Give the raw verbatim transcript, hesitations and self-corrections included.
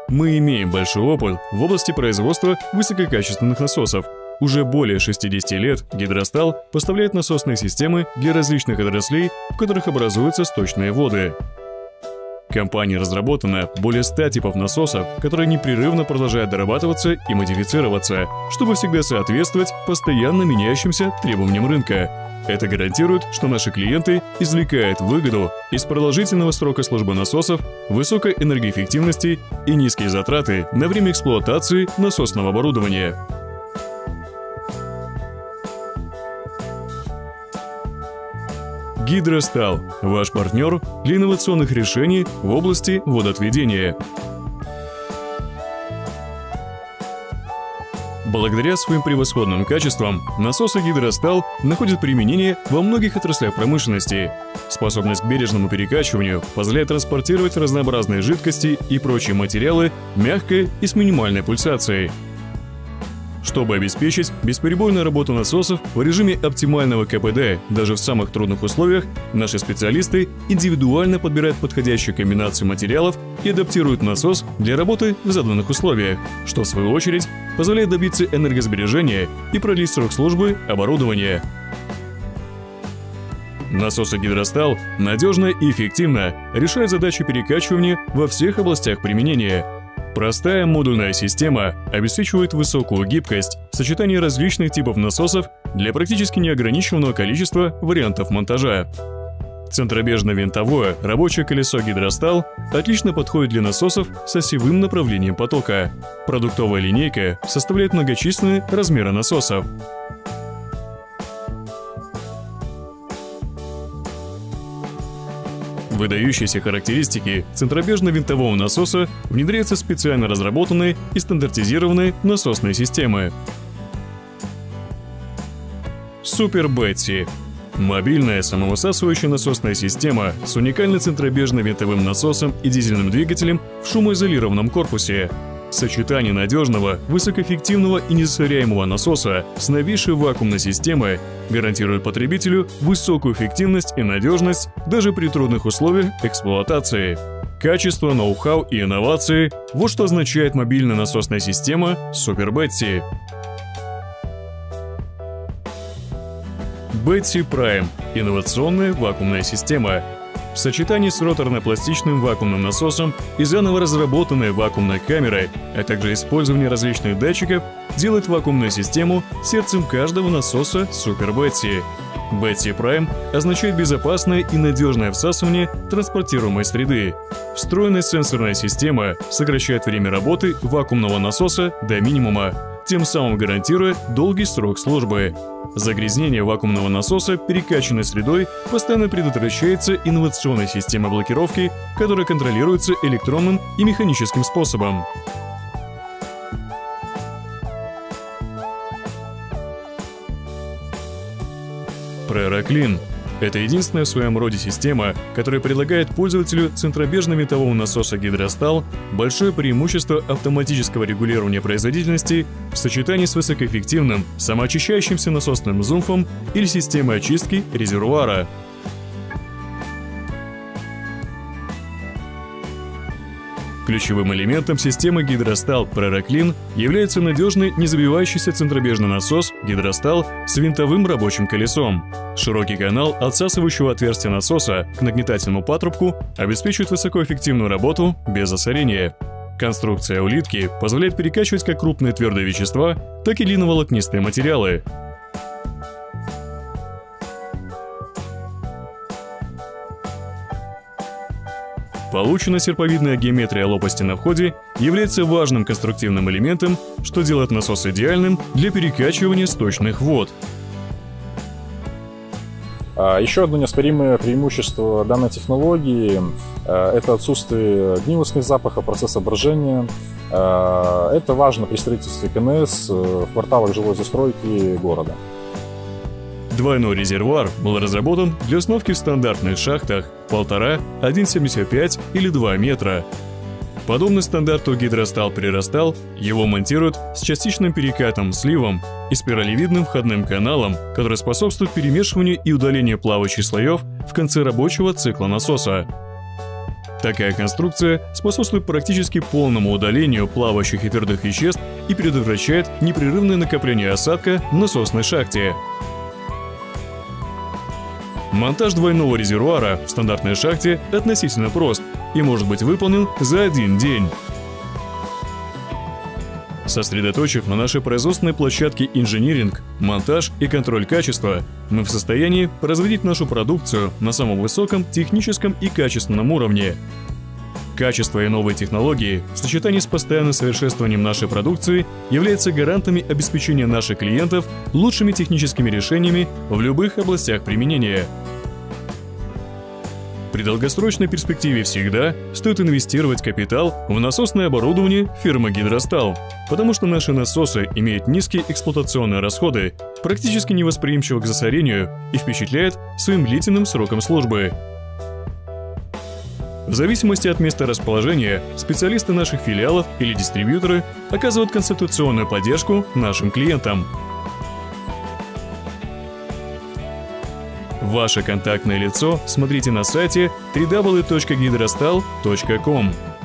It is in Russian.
Мы имеем большой опыт в области производства высококачественных насосов. Уже более шестидесяти лет Гидростал поставляет насосные системы для различных отраслей, в которых образуются сточные воды. Компанией разработано более ста типов насосов, которые непрерывно продолжают дорабатываться и модифицироваться, чтобы всегда соответствовать постоянно меняющимся требованиям рынка. Это гарантирует, что наши клиенты извлекают выгоду из продолжительного срока службы насосов, высокой энергоэффективности и низкие затраты на время эксплуатации насосного оборудования. Гидростал – ваш партнер для инновационных решений в области водоотведения. Благодаря своим превосходным качествам насосы Гидростал находят применение во многих отраслях промышленности. Способность к бережному перекачиванию позволяет транспортировать разнообразные жидкости и прочие материалы мягко и с минимальной пульсацией. Чтобы обеспечить бесперебойную работу насосов в режиме оптимального КПД даже в самых трудных условиях, наши специалисты индивидуально подбирают подходящую комбинацию материалов и адаптируют насос для работы в заданных условиях, что в свою очередь позволяет добиться энергосбережения и продлить срок службы оборудования. Насосы Гидростал надежно и эффективно решают задачи перекачивания во всех областях применения. Простая модульная система обеспечивает высокую гибкость в сочетании различных типов насосов для практически неограниченного количества вариантов монтажа. Центробежно-винтовое рабочее колесо Гидростал отлично подходит для насосов с осевым направлением потока. Продуктовая линейка составляет многочисленные размеры насосов. Выдающиеся характеристики центробежно-винтового насоса внедряются в специально разработанные и стандартизированные насосные системы. Супер Бетси – мобильная самовысасывающая насосная система с уникальным центробежно-винтовым насосом и дизельным двигателем в шумоизолированном корпусе. Сочетание надежного, высокоэффективного и незасоряемого насоса с новейшей вакуумной системой гарантирует потребителю высокую эффективность и надежность даже при трудных условиях эксплуатации. Качество, ноу-хау и инновации – вот что означает мобильная насосная система Супер Бетси. Бетси Prime – инновационная вакуумная система. В сочетании с роторно-пластичным вакуумным насосом и заново разработанной вакуумной камерой, а также использование различных датчиков, делает вакуумную систему сердцем каждого насоса Супер Бетси. Бетси Prime означает безопасное и надежное всасывание транспортируемой среды. Встроенная сенсорная система сокращает время работы вакуумного насоса до минимума, тем самым гарантируя долгий срок службы. Загрязнение вакуумного насоса перекачанной средой постоянно предотвращается инновационной системой блокировки, которая контролируется электронным и механическим способом. PreraClean – это единственная в своем роде система, которая предлагает пользователю центробежно-винтового насоса Гидростал большое преимущество автоматического регулирования производительности в сочетании с высокоэффективным самоочищающимся насосным зумфом или системой очистки резервуара. Ключевым элементом системы Гидростал PreraClean является надежный, незабивающийся центробежный насос Гидростал с винтовым рабочим колесом. Широкий канал отсасывающего отверстия насоса к нагнетательному патрубку обеспечивает высокоэффективную работу без засорения. Конструкция улитки позволяет перекачивать как крупные твердые вещества, так и длинноволокнистые материалы. Полученная серповидная геометрия лопасти на входе является важным конструктивным элементом, что делает насос идеальным для перекачивания сточных вод. Еще одно неоспоримое преимущество данной технологии – это отсутствие гнилостных запахов, процесса брожения. Это важно при строительстве КНС в кварталах жилой застройки города. Двойной резервуар был разработан для установки в стандартных шахтах полтора, один семьдесят пять или два метра. Подобно стандарту Гидростал Преростал, его монтируют с частичным перекатом сливом и спиралевидным входным каналом, который способствует перемешиванию и удалению плавающих слоев в конце рабочего цикла насоса. Такая конструкция способствует практически полному удалению плавающих и твердых веществ и предотвращает непрерывное накопление осадка в насосной шахте. Монтаж двойного резервуара в стандартной шахте относительно прост и может быть выполнен за один день. Сосредоточив на нашей производственной площадке инжиниринг, монтаж и контроль качества, мы в состоянии производить нашу продукцию на самом высоком техническом и качественном уровне. Качество и новые технологии в сочетании с постоянным совершенствованием нашей продукции являются гарантами обеспечения наших клиентов лучшими техническими решениями в любых областях применения. При долгосрочной перспективе всегда стоит инвестировать капитал в насосное оборудование фирмы «Гидросталь», потому что наши насосы имеют низкие эксплуатационные расходы, практически невосприимчивы к засорению и впечатляют своим длительным сроком службы. В зависимости от места расположения, специалисты наших филиалов или дистрибьюторы оказывают консультационную поддержку нашим клиентам. Ваше контактное лицо смотрите на сайте дабл ю дабл ю дабл ю точка гидросталь точка ком.